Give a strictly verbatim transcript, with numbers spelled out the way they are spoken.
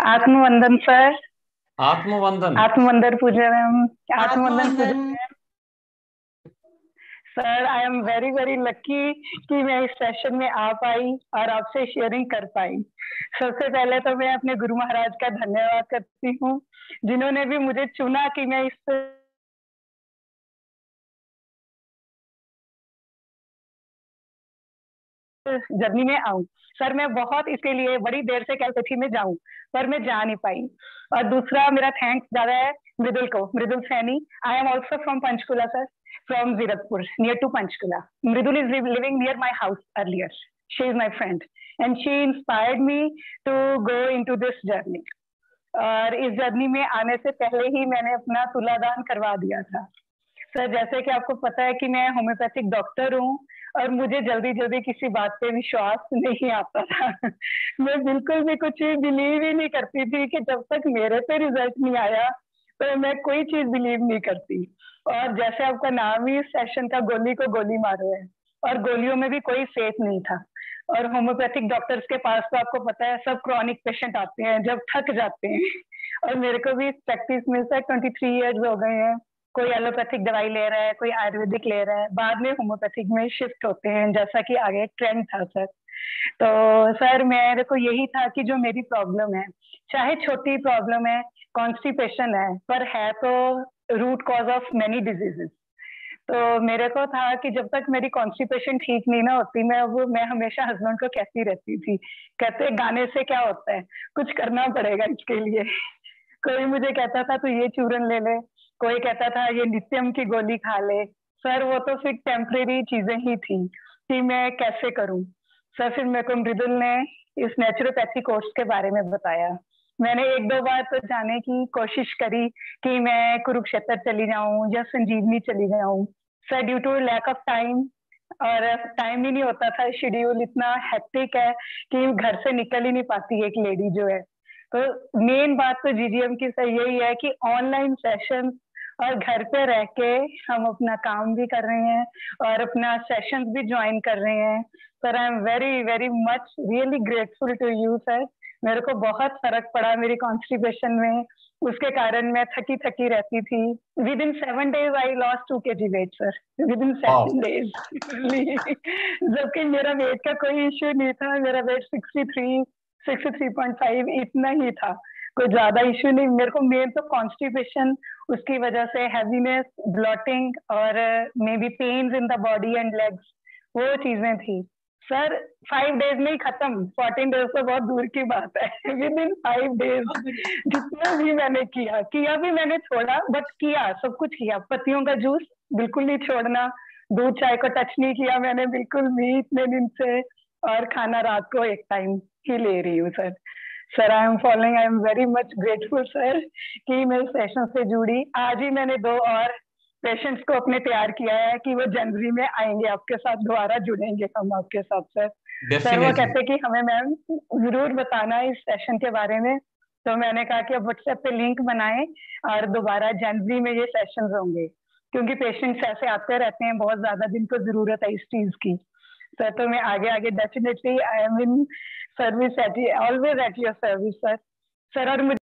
आत्मवंदन sir. आत्मवंदन। आत्मवंदन Pooja ma'am. आत्मवंदन पूजा आत्मवंदन। Ma'am. Sir I am very very lucky कि मैं इस सेशन में आ पाई और आपसे शेयरिंग कर पाई। सबसे पहले तो मैं अपने गुरु महाराज का धन्यवाद करती हूँ, जिन्होंने भी मुझे चुना कि मैं इस जर्नी में आऊं। सर मैं बहुत इसके लिए बड़ी देर से कैलकठी में जाऊं, पर मैं जा नहीं पाई। और दूसरा मेरा थैंक्स ज्यादा है मृदुल को, Mridul Saini. I am also from Panchkula sir, from Zirakpur near to Panchkula. Mridul is living near my house earlier. She is my friend and she inspired me to go in to this journey. और इस जर्नी में आने से पहले ही मैंने अपना तुलादान करवा दिया था। सर जैसे कि आपको पता है कि मैं होम्योपैथिक डॉक्टर हूँ और मुझे जल्दी जल्दी किसी बात पे विश्वास नहीं आता था। मैं बिल्कुल भी कुछ बिलीव ही नहीं करती थी कि जब तक मेरे पे रिजल्ट नहीं आया तो मैं कोई चीज बिलीव नहीं करती। और जैसे आपका नाम ही इस सेशन का गोली को गोली मारो है, और गोलियों में भी कोई सेफ नहीं था। और होम्योपैथिक डॉक्टर्स के पास तो आपको पता है सब क्रॉनिक पेशेंट आते हैं जब थक जाते हैं। और मेरे को भी प्रैक्टिस में से ट्वेंटी थ्री ईयर्स हो गए हैं। कोई एलोपैथिक दवाई ले रहा है, कोई आयुर्वेदिक ले रहा है, बाद में होम्योपैथिक में शिफ्ट होते हैं, जैसा कि आगे एक ट्रेंड था सर। तो सर मेरे को यही था कि जो मेरी प्रॉब्लम है, चाहे छोटी प्रॉब्लम है, कॉन्स्टिपेशन है, पर है तो root cause of many diseases. तो मेरे को था कि जब तक मेरी कॉन्स्टिपेशन ठीक नहीं ना होती, मैं वो मैं हमेशा हस्बैंड को कहती रहती थी, कहते गाने से क्या होता है, कुछ करना पड़ेगा इसके लिए। कोई मुझे कहता था तू ये चूरन ले ले, कोई कहता था ये लिथियम की गोली खा ले। सर वो तो फिर टेम्परेरी चीजें ही थी कि मैं कैसे करूं। सर फिर मेरे को मृदुल ने इस नेचुरोपैथी कोर्स के बारे में बताया। मैंने एक दो बार तो जाने की कोशिश करी कि मैं कुरुक्षेत्र चली जाऊं या संजीवनी चली जाऊं। Sir due to lack of time, और टाइम ही नहीं होता था, शेड्यूल इतना हेक्टिक है कि घर से निकल ही नहीं पाती एक लेडी जो है। तो मेन बात तो जीजीएम की सर यही है कि ऑनलाइन सेशन और घर पे रह के हम अपना काम भी कर रहे हैं और अपना सेशन भी ज्वाइन कर रहे हैं। Sir I am very very much really grateful to you sir. मेरे को बहुत फर्क पड़ा मेरी कॉन्स्टिपेशन में, उसके कारण मैं थकी थकी रहती थी। Within seven days I lost two K G weight sir, within वाह। Seven days. जबकि मेरा वेट का कोई इश्यू नहीं था, मेरा weight sixty three sixty three point five इतना ही था, कोई ज्यादा इश्यू नहीं। मेरे को मेन तो कॉन्स्टिपेशन, उसकी वजह से हैवीनेस, ब्लॉटिंग और maybe pains in the body and legs, वो चीजें थी। सर फाइव डेज में ही खत्म, फोर्टीन डेज तो बहुत दूर की बात है। विद इन फाइव डेज जितना भी मैंने किया किया भी मैंने छोड़ा, बट किया सब कुछ किया। पत्तियों का जूस बिल्कुल नहीं छोड़ना, दूध चाय को टच नहीं किया मैंने बिल्कुल भी इतने दिन से, और खाना रात को एक टाइम ही ले रही हूँ sir. Sir I am following, I am very much grateful sir कि मैं इस सेशन से जुड़ी। आज ही मैंने दो और पेशेंट्स को अपने तैयार किया है कि वो जनवरी में आएंगे आपके साथ, दोबारा जुड़ेंगे हम आपके साथ सर। सर वो डेफिनेटली। कहते कि हमें मैम जरूर बताना इस सेशन के बारे में। तो मैंने कहा कि अब व्हाट्सएप पे लिंक बनाएं और दोबारा जनवरी में ये सेशंस होंगे, क्योंकि पेशेंट्स ऐसे आते रहते हैं, बहुत ज्यादा दिन को जरूरत है इस चीज की। सर तो मैं आगे आगे definitely I am in service at always at your service sir. सर और मुझे